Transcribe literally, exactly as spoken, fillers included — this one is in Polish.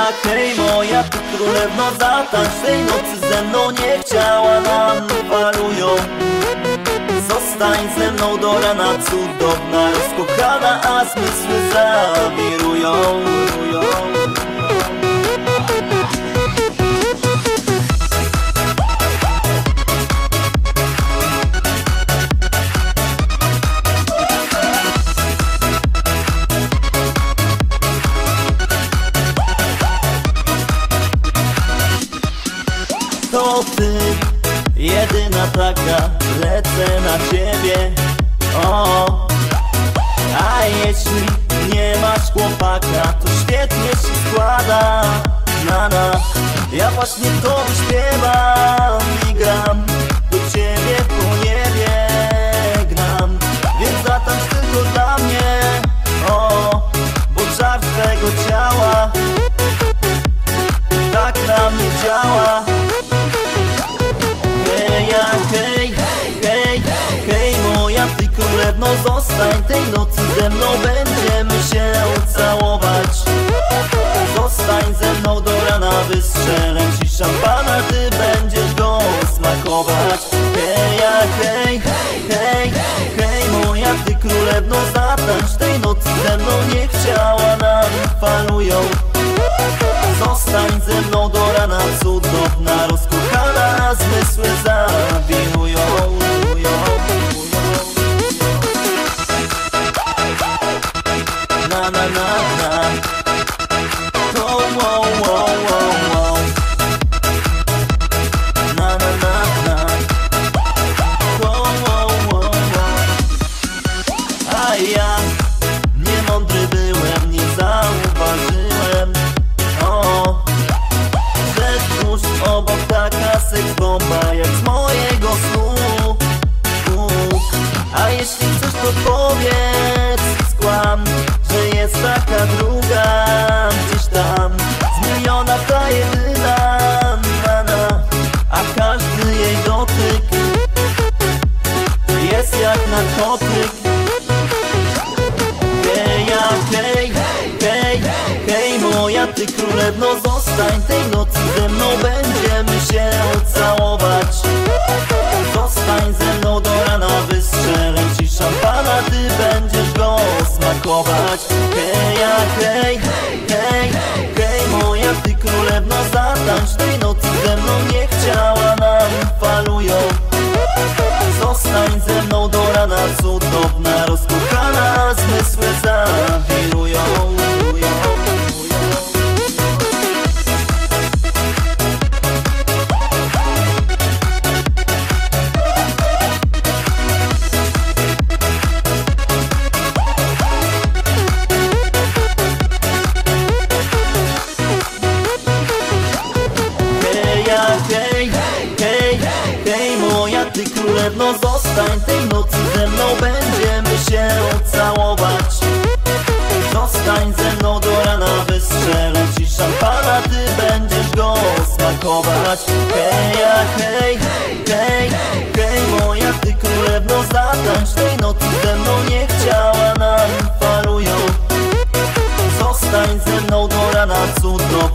jak hej moja ty królewno, zatańcz tej nocy ze mną, niech ciała nam falują. Zostań ze mną do rana, cudowna, rozkochana, a zmysły zawirują. To ty, jedyna taka, lecę na ciebie, o. A jeśli nie masz chłopaka, to świetnie się składa, na na. Ja właśnie to śpiewam i gram, do ciebie po niebie gram. Więc zatańcz tylko dla mnie, o, bo żar twego ciała tak na mnie działa. Hej, hej, hej moja ty królewno, zostań tej nocy ze mną, będziemy się całować. Zostań ze mną do rana, wystrzelę ci szampana, ty będziesz go smakować. Hej, hej, hej, hej moja ty królewno, zatańcz tej nocy ze mną, niech ciała nam falują. Zostań ze mną do rana, cudowna, rozkochana, a zmysły zawirują. Na na na na. Oh, oh, oh, oh, oh. Na na na na. Oh, oh, oh, oh. A ja niemądry byłem, nie zauważyłem, że tuż obok taka seks bomba jak z mojego snu. A jeśli chcesz, to powiedz, skłam, że jest taka druga gdzieś tam, z miliona ta jedyna, na, na. A każdy jej dotyk jest jak narkotyk. Hej, hej, hej, hej moja ty królewno, zostań tej nocy ze mną, będziemy się całować. Zostań ze mną do rana, wystrzelę ci szampana, ty będziesz go smakować. Hej, hej, hej, hej moja ty królewno, zatańcz tej nocy ze mną, niech ciała nam falują. Zostań ze mną do rana, cudowna, rozkochana, zmysły zawirują. Hej, hej, hej moja ty królewno, zostań tej nocy ze mną, będziemy się całować. Zostań ze mną do rana, wystrzelę ci szampana, ty będziesz go smakować. Hej, hej, hej, hej moja ty królewno, zatańcz tej nocy ze mną, niech ciała nam falują. Zostań ze mną do rana, cudowna,